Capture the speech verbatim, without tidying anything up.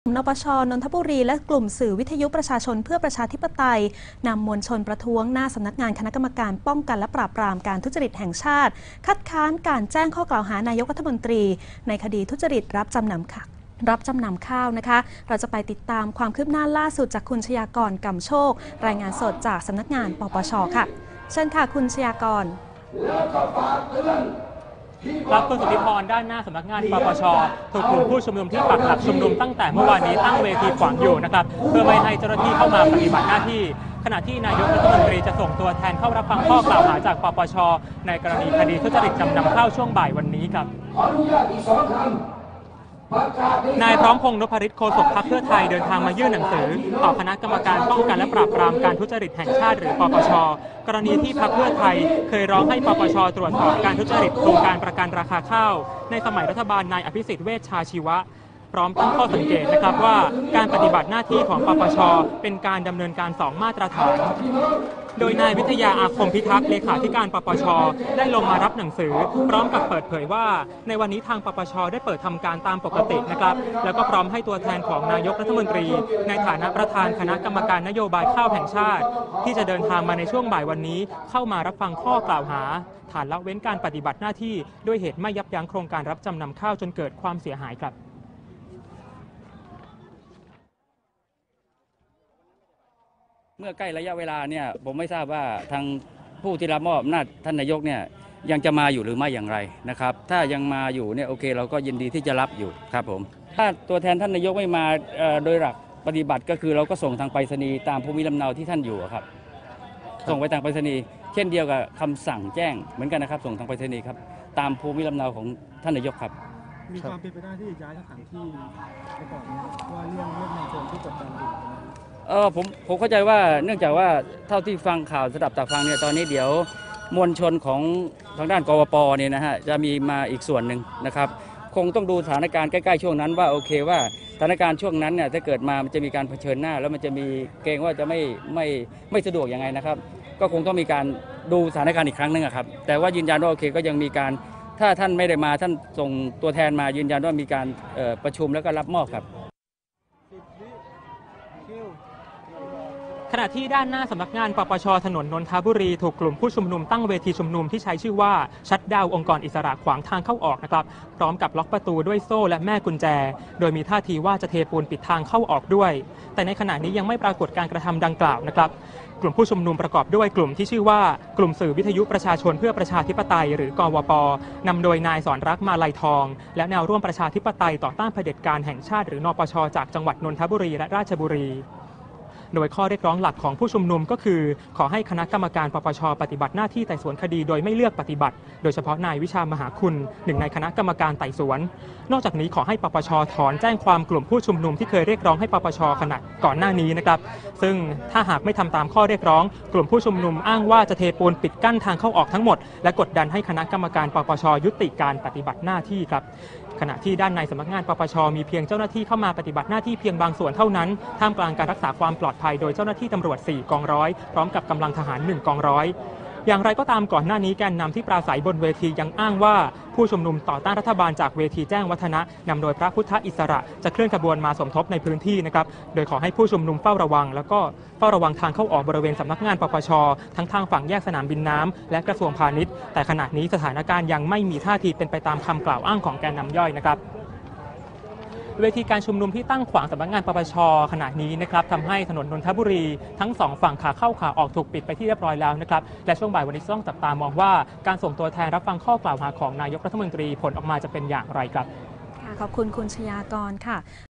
นปช.นนทบุรีและกลุ่มสื่อวิทยุประชาชนเพื่อประชาธิปไตยนำมวลชนประท้วงหน้าสำนักงานคณะกรรมการป้องกันและปราบปรามการทุจริตแห่งชาติคัดค้านการแจ้งข้อกล่าวหานายกรัฐมนตรีในคดีทุจริตรับจำนำค่ะรับจำนำข้าวนะคะเราจะไปติดตามความคืบหน้าล่าสุดจากคุณชยากร กำโชครายงานสดจากสำนักงานปปช.ค่ะเชิญค่ะคุณชยากรรับคุณสุทธิพรด้านหน้าสำนักงานปปช.ถูกกลุ่มผู้ชุมนุมที่ปักหลักชุมนุมตั้งแต่เมื่อวานนี้ตั้งเวทีขวางอยู่นะครับเพื่อไม่ให้เจ้าหน้าที่เข้ามาปฏิบัติหน้าที่ขณะที่นายกรัฐมนตรีจะส่งตัวแทนเข้ารับฟังข้อกล่าวหาจากปปช.ในกรณีคดีทุจริตจำนำข้าวช่วงบ่ายวันนี้ครับนายพร้อมพงษ์ นพฤทธิ์ โฆษกพรรคเพื่อไทยเดินทางมายื่นหนังสือต่อคณะกรรมการป้องกันและปราบปรามการทุจริตแห่งชาติหรือปปช.กรณีที่พรรคเพื่อไทยเคยร้องให้ปปช.ตรวจสอบการทุจริตโครงการประกันราคาข้าวในสมัยรัฐบาลนายอภิสิทธิ์เวชชาชีวะพร้อมตั้งข้อสังเกตนะครับว่าการปฏิบัติหน้าที่ของปปช.เป็นการดำเนินการสองมาตรฐานโดยนายวิทยาอาคมพิทักษ์เลขาธิการปปช.ได้ลงมารับหนังสือพร้อมกับเปิดเผยว่าในวันนี้ทางปปช.ได้เปิดทำการตามปกตินะครับแล้วก็พร้อมให้ตัวแทนของนายกรัฐมนตรีในฐานะประธานคณะกรรมการนโยบายข้าวแห่งชาติที่จะเดินทางมาในช่วงบ่ายวันนี้เข้ามารับฟังข้อกล่าวหาฐานละเว้นการปฏิบัติหน้าที่ด้วยเหตุไม่ยับยั้งโครงการรับจำนำข้าวจนเกิดความเสียหายครับเมื่อใกล้ระยะเวลาเนี่ยผมไม่ทราบว่าทางผู้ที่รับมอบอำนาจท่านนายกเนี่ยยังจะมาอยู่หรือไม่อย่างไรนะครับถ้ายังมาอยู่เนี่ยโอเคเราก็ยินดีที่จะรับอยู่ครับผมถ้าตัวแทนท่านนายกไม่มาโดยหลักปฏิบัติก็คือเราก็ส่งทางไปรษณีย์ตามภูมิลำเนาที่ท่านอยู่ครับส่งไปทางไปรษณีย์เช่นเดียวกับคำสั่งแจ้งเหมือนกันนะครับส่งทางไปรษณีย์ครับตามภูมิลำเนาของท่านนายกครับมีความเป็นไปได้ที่จะย้ายสถานที่ไปก่อนนะว่าเรื่องเรื่องในเชิงที่กดดันอยู่เออผมผมเข้าใจว่าเนื่องจากว่าเท่าที่ฟังข่าวสดับตักฟังเนี่ยตอนนี้เดี๋ยวมวลชนของทางด้านกวปเนี่ยนะฮะจะมีมาอีกส่วนหนึ่งนะครับคงต้องดูสถานการณ์ใกล้ๆช่วงนั้นว่าโอเคว่าสถานการณ์ช่วงนั้นเนี่ยถ้าเกิดมามันจะมีการเผชิญหน้าแล้วมันจะมีเกรงว่าจะไม่ไม่ไม่สะดวกยังไงนะครับก็คงต้องมีการดูสถานการณ์อีกครั้งนึงครับแต่ว่ายืนยันว่าโอเคก็ยังมีการถ้าท่านไม่ได้มาท่านส่งตัวแทนมายืนยันว่ามีการประชุมแล้วก็รับมอบครับขณะที่ด้านหน้าสำนักงานปปช.ถนนนนทบุรีถูกกลุ่มผู้ชุมนุมตั้งเวทีชุมนุมที่ใช้ชื่อว่าชัตดาวน์องค์กรอิสระขวางทางเข้าออกนะครับพร้อมกับล็อกประตูด้วยโซ่และแม่กุญแจโดยมีท่าทีว่าจะเทปูนปิดทางเข้าออกด้วยแต่ในขณะนี้ยังไม่ปรากฏการกระทำดังกล่าวนะครับกลุ่มผู้ชุมนุมประกอบด้วยกลุ่มที่ชื่อว่ากลุ่มสื่อวิทยุประชาชนเพื่อประชาธิปไตยหรือกวป.นำโดยนายสอนรักมาลัยทองและแนวร่วมประชาธิปไตยต่อต้านเผด็จการแห่งชาติหรือนปช.จากจังหวัดนนทบุรีและราชบุรีโดยข้อเรียกร้องหลักของผู้ชุมนุมก็คือขอให้คณะกรรมการปปช.ปฏิบัติหน้าที่ไต่สวนคดีโดยไม่เลือกปฏิบัติโดยเฉพาะนายวิชามหาคุณหนึ่งในคณะกรรมการไต่สวนนอกจากนี้ขอให้ปปช.ถอนแจ้งความกลุ่มผู้ชุมนุมที่เคยเรียกร้องให้ปปช.ขณะก่อนหน้านี้นะครับซึ่งถ้าหากไม่ทำตามข้อเรียกร้องกลุ่มผู้ชุมนุมอ้างว่าจะเทปูนปิดกั้นทางเข้าออกทั้งหมดและกดดันให้คณะกรรมการปปช.ยุติการปฏิบัติหน้าที่ครับขณะที่ด้านในสำนักงานปปช.มีเพียงเจ้าหน้าที่เข้ามาปฏิบัติหน้าที่เพียงบางส่วนเท่านั้นท่ามกลางการรักษาความปลอดภัยโดยเจ้าหน้าที่ตำรวจสี่กองร้อยพร้อมกับกำลังทหารหนึ่งกองร้อยอย่างไรก็ตามก่อนหน้านี้แกนนำที่ปราศัยบนเวทียังอ้างว่าผู้ชุมนุมต่อต้านรัฐบาลจากเวทีแจ้งวัฒนะนำโดยพระพุทธอิสระจะเคลื่อนขบวนมาสมทบในพื้นที่นะครับโดยขอให้ผู้ชุมนุมเฝ้าระวังแล้วก็เฝ้าระวังทางเข้าออกบริเวณสำนักงานปปช.ทั้งทางฝั่งแยกสนามบินน้ำและกระทรวงพาณิชย์แต่ขณะนี้สถานการณ์ยังไม่มีท่าทีเป็นไปตามคำกล่าวอ้างของแกนนำย่อยนะครับเวทีการชุมนุมที่ตั้งขวางสำนักงานปปช.ขณะนี้นะครับทำให้ถนนนนทบุรีทั้งสองฝั่งขาเข้าขาออกถูกปิดไปที่เรียบร้อยแล้วนะครับและช่วงบ่ายวันนี้ต้องจับตามองว่าการส่งตัวแทนรับฟังข้อกล่าวหาของนายกรัฐมนตรีผลออกมาจะเป็นอย่างไรครับขอบคุณคุณชยากรค่ะ